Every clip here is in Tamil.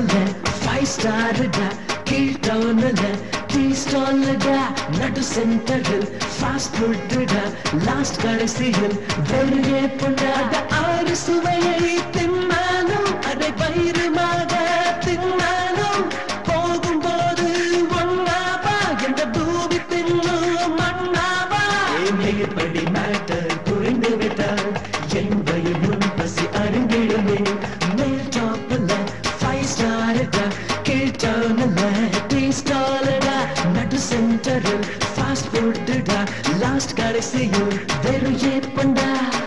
டாப்ல 5 ஸ்டார்டா கீழ் டவுன்ல டீ ஸ்டால்டா நடு சென்டரில் ஃபாஸ்ட் ஃபுட்டா லாஸ்ட் கடைசியில் வெளியே கொண்டாட ஆறு சுவையை தின்னாலும் அதை பயிறுமாக தின்னாலும் போகும்போது ஒன்னாவா என்ற பூமி தின்னும் மண்ணாவா மேற்படி மேட்டர் புரிந்து விட்டால் என் வயிறு முன் பசி அறிந்திடுமே மேல் டாப்ல 5 ஸ்டார்டா கீழ் டவுன்ல டீ ஸ்டால்டா நடு சென்டரில் ஃபாஸ்ட் ஃபுட்டா லாஸ்ட் கடைசியில் வெளியே கொண்டா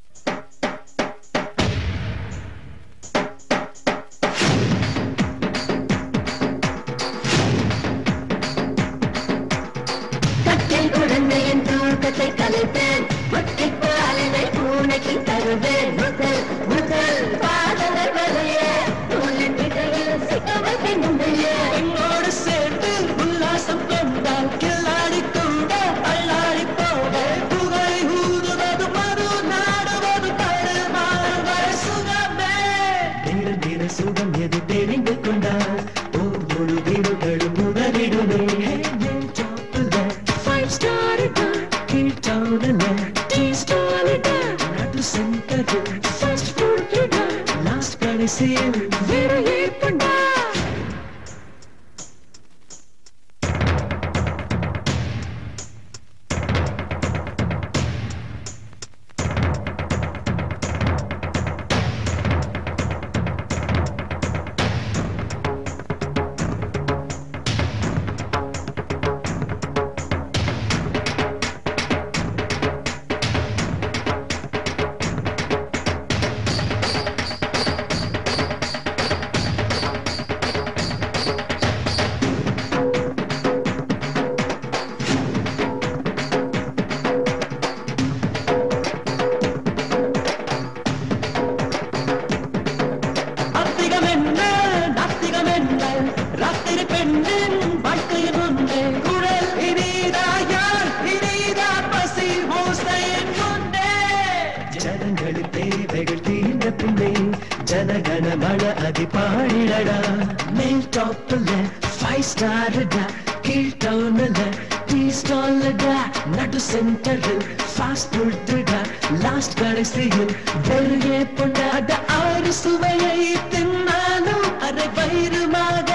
குழந்தையின் தூக்கத்தை கலைப்பேன் ஒட்டிப்பாலனை பூனைக்கு தருவேன் முதல் முதல் பாதங்கள் வரையே தோளின் விதையில் சிக்கவத்தை முந்தைய என்னோடு சேர்த்து உல்லாசம் கொண்டால் கில்லாடி கூட அல்லாடி போக புகை ஊதுவது மறு நாடுவது தடுமாறுவரை சுகமே நீர நீர சுகம் எது தெரிந்து கொண்டால் ஒவ்வொரு வீடுகளும் முதலிடுமே வெளியே கொண்டா ஜனகணமன அதி பாடிடடா மேல் டாப்ல 5 ஸ்டார்டா கீழ் டவுன்ல டீ ஸ்டால்டா நடு சென்டரில் ஃபாஸ்ட் ஃபுட்டா லாஸ்ட் கடைசியில் வெளியே கொண்டாட ஆறு சுவையை தின்னாலும் அரை பயிறுமாக